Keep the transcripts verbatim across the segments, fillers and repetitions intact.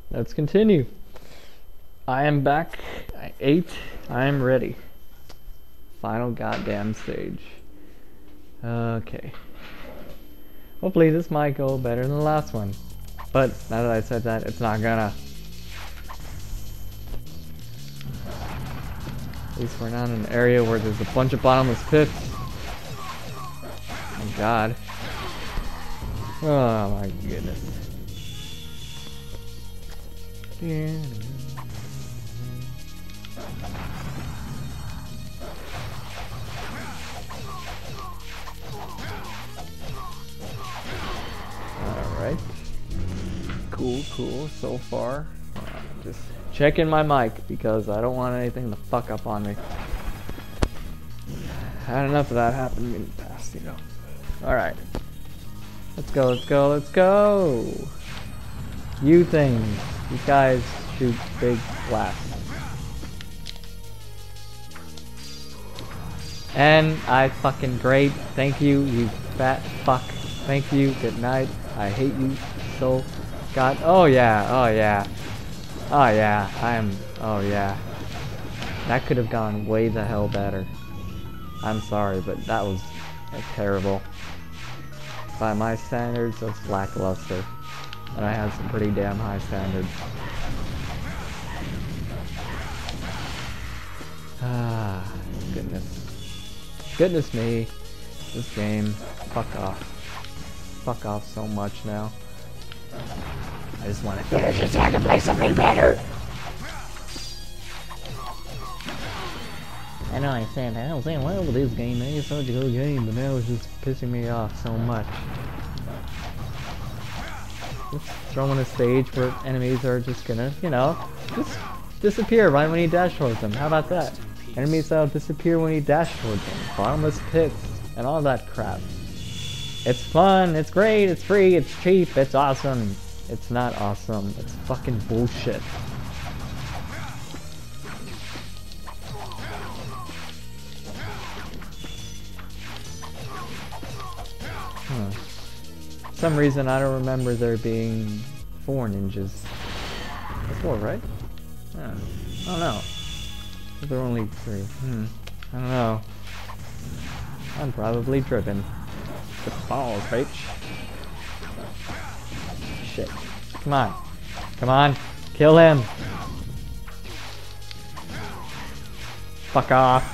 let's continue. I am back. I ate. I am ready. Final goddamn stage. Okay. Hopefully this might go better than the last one. But now that I said that, it's not gonna. At least we're not in an area where there's a bunch of bottomless pits. Oh god. Oh my goodness. Yeah. Alright. Cool, cool so far. Uh, just checking my mic because I don't want anything to fuck up on me. Had enough of that happen in the past, you know. Alright. Let's go, let's go, let's go! You things. You guys shoot big blasts. And I fucking great. Thank you, you fat fuck. Thank you. Good night. I hate you so. God. Oh yeah. Oh yeah. Oh yeah. I am. Oh yeah. That could have gone way the hell better. I'm sorry, but that was uh, terrible. By my standards, that's lackluster. And I have some pretty damn high standards. Ah, goodness. Goodness me. This game. Fuck off. Fuck off so much now. I just want to finish it so I can play something better. I know I said that. I was saying, well, with this game, man, it's such a good game, but now it's just pissing me off so much. Just throwing a stage where enemies are just gonna, you know, just disappear right when you dash towards them. How about that? Enemies that'll disappear when you dash towards them. Bottomless pits and all that crap. It's fun, it's great, it's free, it's cheap, it's awesome. It's not awesome. It's fucking bullshit. Huh. For some reason I don't remember there being four ninjas. Four, right? Yeah. I don't know. There are only three. Hmm. I don't know. I'm probably tripping. The balls, bitch. Shit. Come on. Come on. Kill him. Fuck off.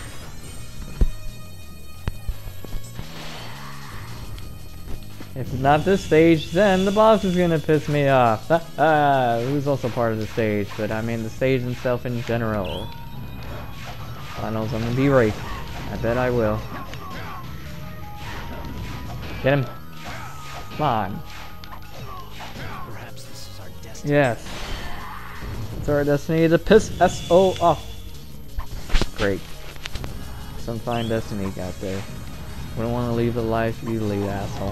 If not this stage, then the boss is gonna piss me off. Ah, who's also part of the stage, but I mean the stage itself in general. God knows I'm gonna be right. I bet I will. Get him. Come on. Perhaps this is our destiny. Yes. It's our destiny to piss S O off. Great. Some fine destiny you got there. Wouldn't want to leave the life you lead, asshole.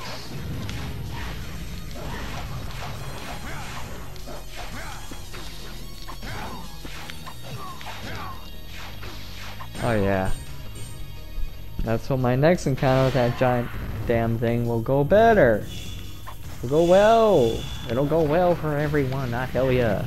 Oh yeah. That's what my next encounter with that giant damn thing will go better. It'll go well. It'll go well for everyone, I tell ya.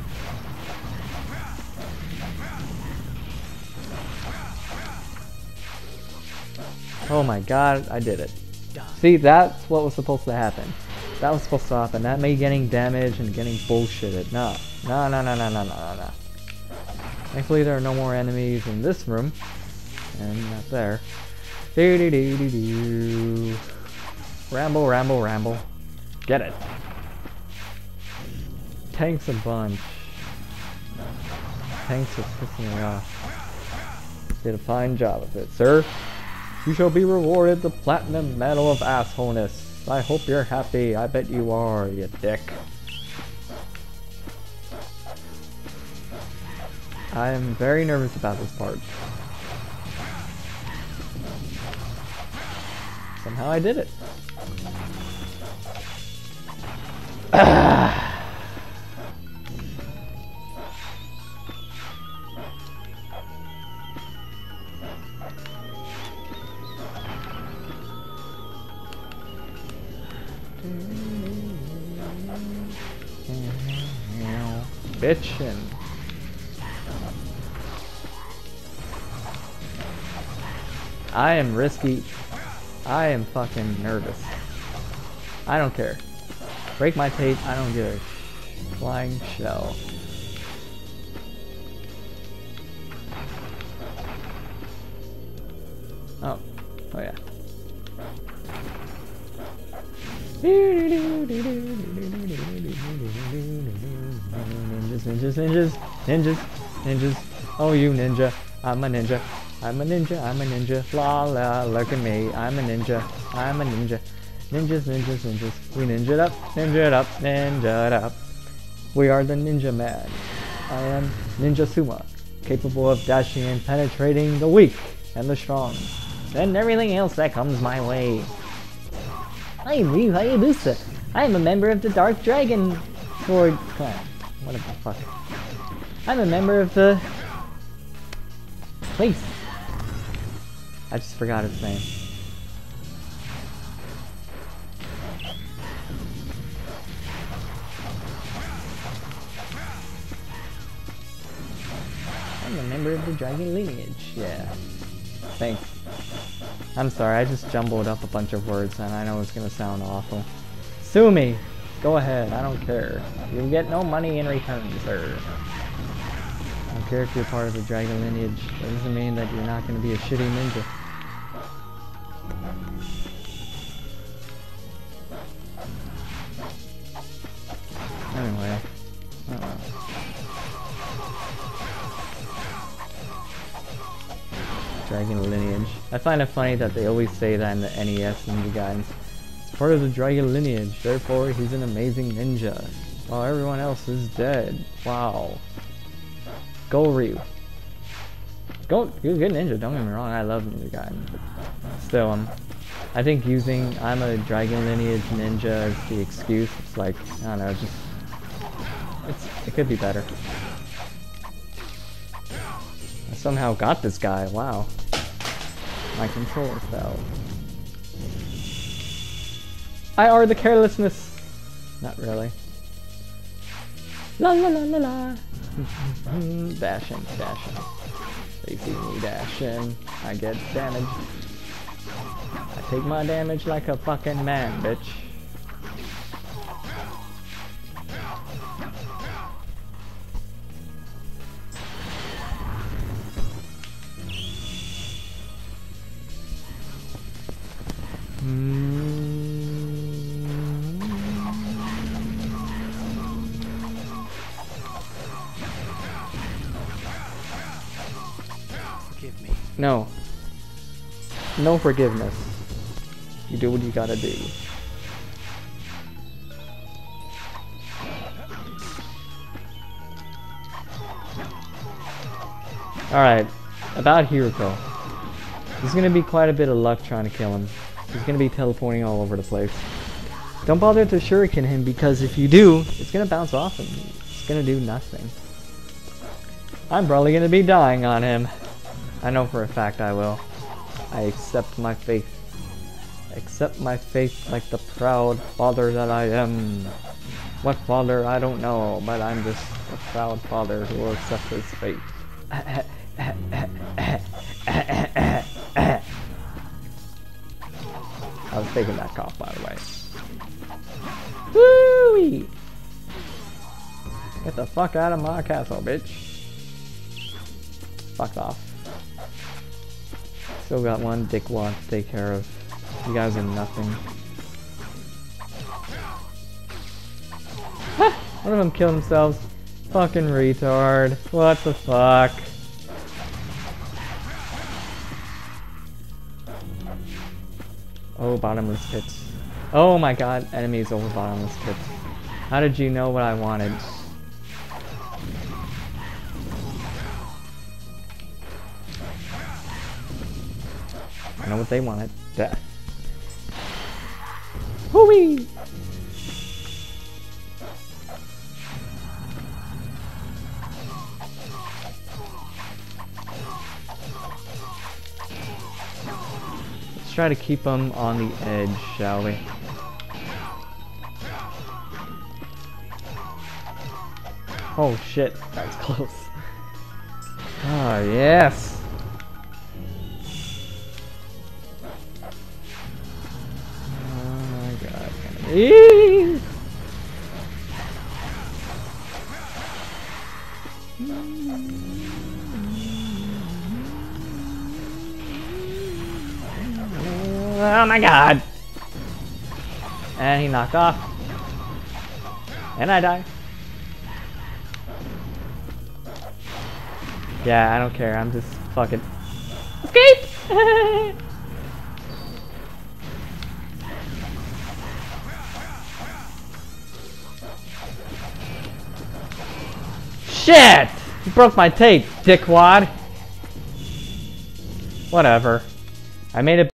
Oh my god, I did it. See, that's what was supposed to happen. That was supposed to happen. Not me getting damaged and getting bullshitted. No. No, no, no, no, no, no, no, no. Thankfully there are no more enemies in this room. And not there. Do do do do do. Ramble, ramble, ramble. Get it. Tanks a bunch. Tanks are pissing me off. Did a fine job of it, sir. You shall be rewarded the platinum medal of assholeness. I hope you're happy. I bet you are, you dick. I am very nervous about this part. Somehow I did it. Ah. bitchin'. I am risky. I am fucking nervous. I don't care. Break my tape, I don't give a flying shell. Oh, oh yeah. Ninjas, ninjas, ninjas, ninjas, ninjas. Oh, you ninja. I'm a ninja. I'm a ninja. I'm a ninja. La la, look at me. I'm a ninja. I'm a ninja. Ninjas, ninjas, ninjas. We ninja'd up, ninja'd up, ninja'd up. We are the ninja man. I am Ninja Suma, capable of dashing and penetrating the weak and the strong, and everything else that comes my way. I am Ryu Hayabusa. I am a member of the Dark Dragon Sword Clan. What the fuck? I'm a member of the place. I just forgot its name. I'm a member of the dragon lineage. Yeah. Thanks. I'm sorry, I just jumbled up a bunch of words and I know it's gonna sound awful. Sue me! Go ahead, I don't care. You'll get no money in return, sir. I don't care if you're part of the dragon lineage. That doesn't mean that you're not gonna be a shitty ninja. Anyway. Uh-oh. Dragon lineage. I find it funny that they always say that in the N E S ninja guidance. It's part of the dragon lineage, therefore he's an amazing ninja, while everyone else is dead. Wow. Go Ryu. Go, you're a good ninja, don't get me wrong, I love ninja guidance. But still, um, I think using I'm a dragon lineage ninja as the excuse, it's like, I don't know, just, it's, it could be better. I somehow got this guy, wow. My controller fell. I are the carelessness. Not really. La la la la la. Dashing, dashing. They see me dashing. I get damaged. I take my damage like a fucking man, bitch. Forgive me. No. No forgiveness. You do what you gotta do. Alright, about Hiroko. There's gonna be quite a bit of luck trying to kill him. He's gonna be teleporting all over the place. Don't bother to shuriken him, because if you do, it's gonna bounce off him. It's gonna do nothing. I'm probably gonna be dying on him. I know for a fact I will. I accept my fate. I accept my fate like the proud father that I am. What father, I don't know, but I'm just a proud father who will accept his fate. I was taking that cough, by the way. Woo-wee! Get the fuck out of my castle, bitch. Fuck off. Still got one dickwad to take care of. You guys are nothing. One of them killed themselves. Fucking retard. What the fuck? Oh, bottomless pits. Oh my god, enemies over bottomless pits. How did you know what I wanted? I know what they wanted. Death. Hoo-wee! Let's try to keep them on the edge, shall we? Oh shit, that was close. Oh yes. Oh my god. Eee! Oh my god. And he knocked off. And I die. Yeah, I don't care. I'm just fucking escape. Shit! You broke my tape, dickwad. Whatever. I made it.